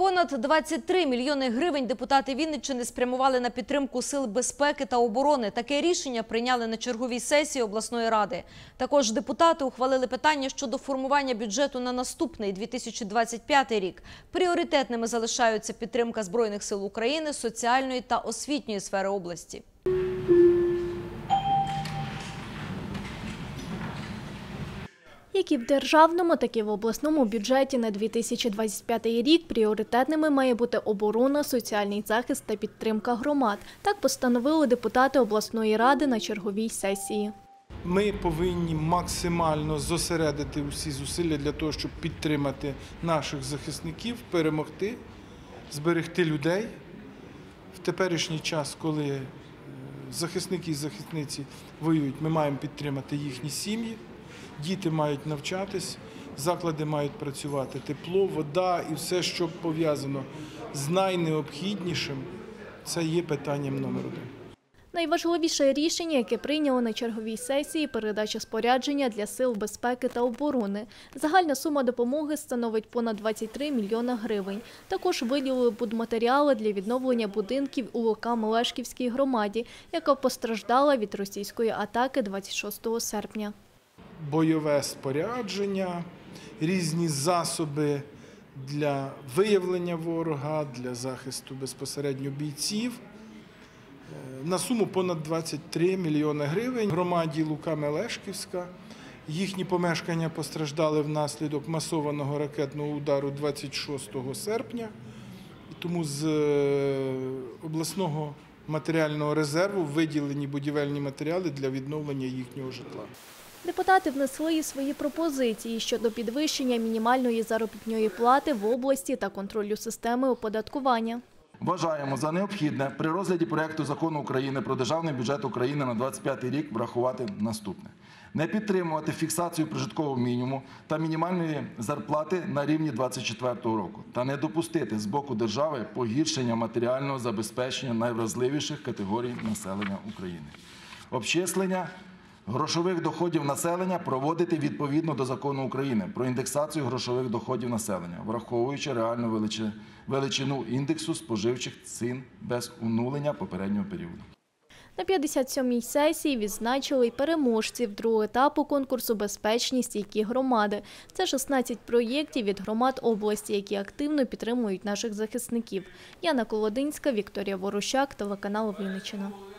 Понад 23 мільйони гривень депутати Вінниччини спрямували на підтримку сил безпеки та оборони. Таке рішення прийняли на черговій сесії обласної ради. Також депутати ухвалили питання щодо формування бюджету на наступний 2025 рік. Пріоритетними залишаються підтримка Збройних сил України, соціальної та освітньої сфери області. Як і в державному, так і в обласному бюджеті на 2025 рік пріоритетними має бути оборона, соціальний захист та підтримка громад. Так постановили депутати обласної ради на черговій сесії. Ми повинні максимально зосередити усі зусилля для того, щоб підтримати наших захисників, перемогти, зберегти людей. В теперішній час, коли захисники і захисниці воюють, ми маємо підтримати їхні сім'ї. Діти мають навчатись, заклади мають працювати, тепло, вода і все, що пов'язано з найнеобхіднішим, це є питанням номер 1. Найважливіше рішення, яке прийняли на черговій сесії – передача спорядження для сил безпеки та оборони. Загальна сума допомоги становить понад 23 мільйона гривень. Також виділили будматеріали для відновлення будинків у Лука-Мелешківській громаді, яка постраждала від російської атаки 26 серпня. Бойове спорядження, різні засоби для виявлення ворога, для захисту безпосередньо бійців. На суму понад 23 мільйони гривень. Громаді Лука-Мелешківська. Їхні помешкання постраждали внаслідок масованого ракетного удару 26 серпня. Тому з обласного матеріального резерву виділені будівельні матеріали для відновлення їхнього житла. Депутати внесли свої пропозиції щодо підвищення мінімальної заробітної плати в області та контролю системи оподаткування. Вважаємо за необхідне при розгляді проекту закону України про Державний бюджет України на 2025 рік врахувати наступне. Не підтримувати фіксацію прожиткового мінімуму та мінімальної зарплати на рівні 2024 року та не допустити з боку держави погіршення матеріального забезпечення найвразливіших категорій населення України. Обчислення грошових доходів населення проводити відповідно до Закону України про індексацію грошових доходів населення, враховуючи реальну величину індексу споживчих цін без онулення попереднього періоду. На 57-й сесії відзначили й переможців другого етапу конкурсу «Безпечні стійкі громади». Це 16 проєктів від громад області, які активно підтримують наших захисників. Яна Колодинська, Вікторія Ворощак, телеканал Вінниччина.